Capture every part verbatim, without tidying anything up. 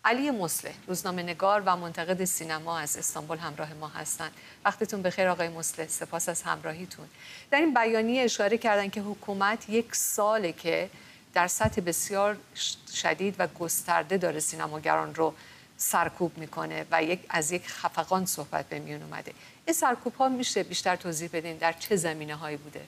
علی مصلح، روزنامه‌نگار و منتقد سینما از استانبول همراه ما هستند. وقتتون بخیر آقای مصلح، سپاس از همراهیتون. در این بیانیه اشاره کردن که حکومت یک ساله که در سطح بسیار شدید و گسترده داره سینماگران رو سرکوب میکنه و یک از یک خفقان صحبت به میون اومده. این سرکوب ها میشه بیشتر توضیح بدین در چه زمینه هایی بوده؟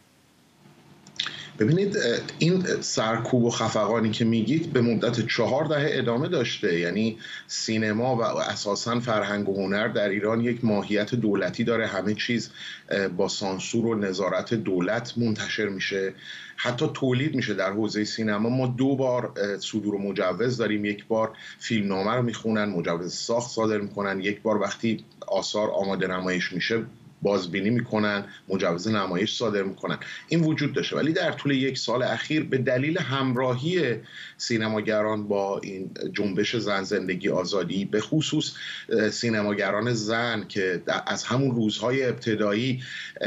ببینید، این سرکوب و خفقانی که میگید به مدت چهار دهه ادامه داشته. یعنی سینما و اساساً فرهنگ و هنر در ایران یک ماهیت دولتی داره. همه چیز با سانسور و نظارت دولت منتشر میشه، حتی تولید میشه. در حوزه سینما ما دو بار صدور مجوز داریم. یک بار فیلمنامه رو میخونن، مجوز ساخت صادر میکنن. یک بار وقتی آثار آماده نمایش میشه بازبینی میکنن، مجوز نمایش صادر میکنن. این وجود داشته، ولی در طول یک سال اخیر به دلیل همراهی سینماگران با این جنبش زن زندگی آزادی، به خصوص سینماگران زن که از همون روزهای ابتدایی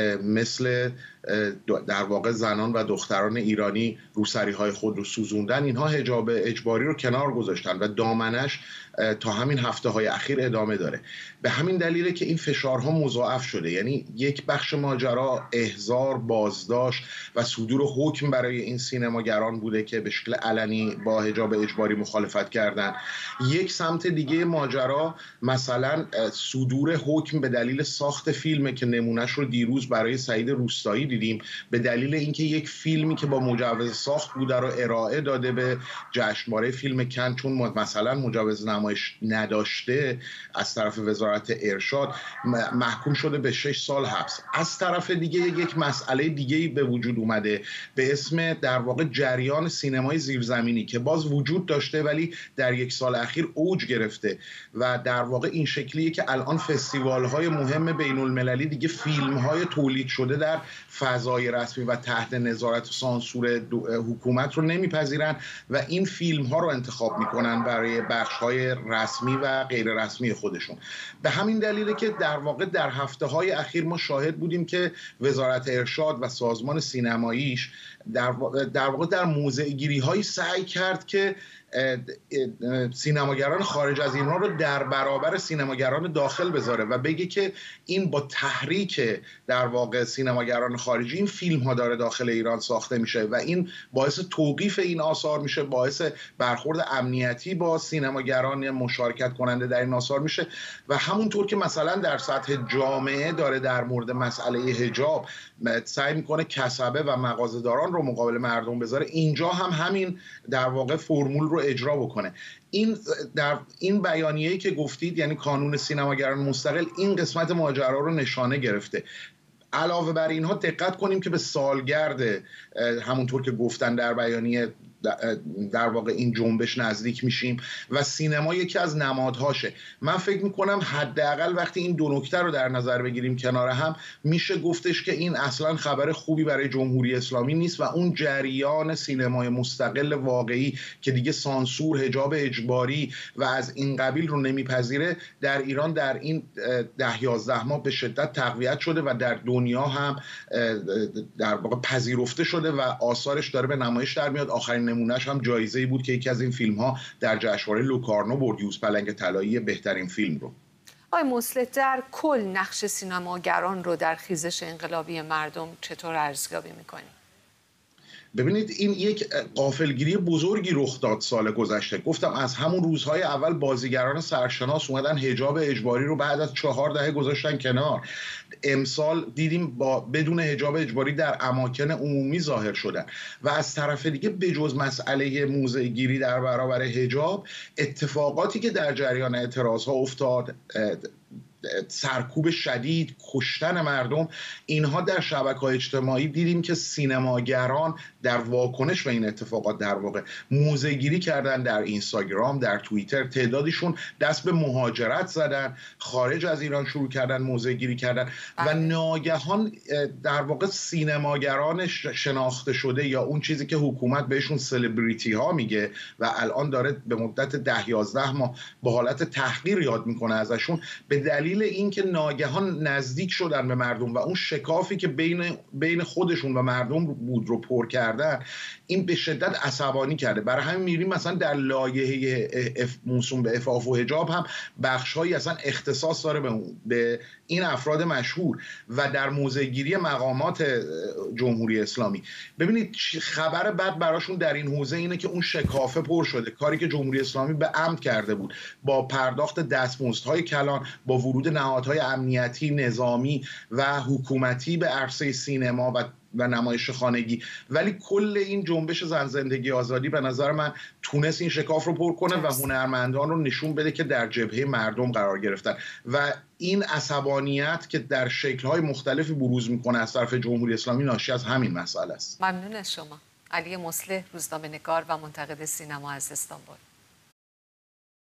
مثل در واقع زنان و دختران ایرانی روسری‌های خود رو سوزوندن، اینها حجاب اجباری رو کنار گذاشتن و دامنش تا همین هفته های اخیر ادامه داره. به همین دلیله که این فشارها مضاعف شده. یعنی یک بخش ماجرا احضار، بازداشت و صدور حکم برای این سینماگران بوده که به شکل علنی با حجاب اجباری مخالفت کردن. یک سمت دیگه ماجرا مثلا صدور حکم به دلیل ساخت فیلمه که نمونهش رو دیروز برای سعید روستایی دیدیم. به دلیل اینکه یک فیلمی که با مجوز ساخت بوده رو ارائه داده به جشنواره فیلم کن، چون مثلا مجوز نمایش نداشته از طرف وزارت ارشاد، محکوم شده به شش سال حبس. از طرف دیگه یک مسئله دیگه به وجود اومده به اسم در واقع جریان سینمای زیرزمینی که باز وجود داشته ولی در یک سال اخیر اوج گرفته و در واقع این شکلیه که الان فستیوال‌های مهم بین المللی دیگه فیلم‌های تولید شده در فضای رسمی و تحت نظارت و سانسور حکومت رو نمیپذیرن و این فیلم‌ها رو انتخاب میکنن برای بخش‌های رسمی و غیر رسمی خودشون. به همین دلیله که در واقع در هفته‌های اخیر ما شاهد بودیم که وزارت ارشاد و سازمان سینماییش در واقع در, واقع در موضع‌گیری‌هایی سعی کرد که سینماگران خارج از ایران رو در برابر سینماگران داخل بذاره و بگه که این با تحریک در واقع سینماگران خارجی این فیلم ها داره داخل ایران ساخته میشه و این باعث توقیف این آثار میشه، باعث برخورد امنیتی با سینماگران مشارکت کننده در این آثار میشه و همونطور که مثلا در سطح جامعه داره در مورد مسئله حجاب سعی میکنه کسبه و مغازه‌داران رو مقابل مردم بذاره، اینجا هم همین در واقع فرمول رو اجرا بکنه. این در این بیانیه‌ای که گفتید، یعنی کانون سینماگران مستقل، این قسمت ماجرا رو نشانه گرفته. علاوه بر اینها دقت کنیم که به سالگرد همونطور که گفتن در بیانیه در واقع این جنبش نزدیک میشیم و سینما یکی از نمادهاشه. من فکر میکنم حداقل وقتی این دو نکته رو در نظر بگیریم کنار هم، میشه گفتش که این اصلا خبر خوبی برای جمهوری اسلامی نیست و اون جریان سینمای مستقل واقعی که دیگه سانسور، حجاب اجباری و از این قبیل رو نمیپذیره در ایران در این ده یازده ماه به شدت تقویت شده و در دنیا هم در واقع پذیرفته شده و آثارش داره به نمایش در میاد. آخرین نمونهش هم جایزه‌ای بود که یکی از این فیلم‌ها در جشنواره لوکارنو برد، یوز پلنگ طلایی بهترین فیلم رو. آقای مصلح، در کل نقش سینماگران رو در خیزش انقلابی مردم چطور ارزیابی می‌کنید؟ ببینید، این یک غافلگیری بزرگی رخ داد سال گذشته. گفتم از همون روزهای اول بازیگران سرشناس اومدن حجاب اجباری رو بعد از چهار دهه گذاشتن کنار. امسال دیدیم با بدون حجاب اجباری در اماکن عمومی ظاهر شدن و از طرف دیگه بجز مسئله موضع‌گیری در برابر حجاب، اتفاقاتی که در جریان اعتراضها افتاد، سرکوب شدید، کشتن مردم، اینها در شبکه‌های اجتماعی دیدیم که سینماگران در واکنش به این اتفاقات در واقع موضع‌گیری کردن. در اینستاگرام، در توییتر تعدادشون دست به مهاجرت زدن، خارج از ایران شروع کردن موضع‌گیری کردن و ناگهان در واقع سینماگران شناخته شده یا اون چیزی که حکومت بهشون سلبریتی ها میگه و الان داره به مدت ده یازده ماه به حالت تحقیر یاد میکنه ازشون، به دلیل دلیل این که ناگهان نزدیک شدن به مردم و اون شکافی که بین بین خودشون و مردم بود رو پر کردن، این به شدت عصبانی کرده. برای همین می‌بینیم مثلا در لایحه موسوم به عفاف و حجاب هم بخش‌هایی اصلا اختصاص داره به, به این افراد مشهور و در موضع‌گیری مقامات جمهوری اسلامی. ببینید خبر بد براشون در این حوزه اینه که اون شکافه پر شده، کاری که جمهوری اسلامی به عمد کرده بود با پرداخت دستمزدهای کلان، با ورود نهادهای امنیتی، نظامی و حکومتی به عرصه سینما و و نمایش خانگی. ولی کل این جنبش زن زندگی آزادی به نظر من تونست این شکاف رو پر کنه و هنرمندان رو نشون بده که در جبهه مردم قرار گرفتن و این عصبانیت که در شکل‌های مختلفی بروز میکنه از طرف جمهوری اسلامی ناشی از همین مسئله است. ممنون از شما. علی مصلح، روزنامه‌نگار و منتقد سینما از استانبول.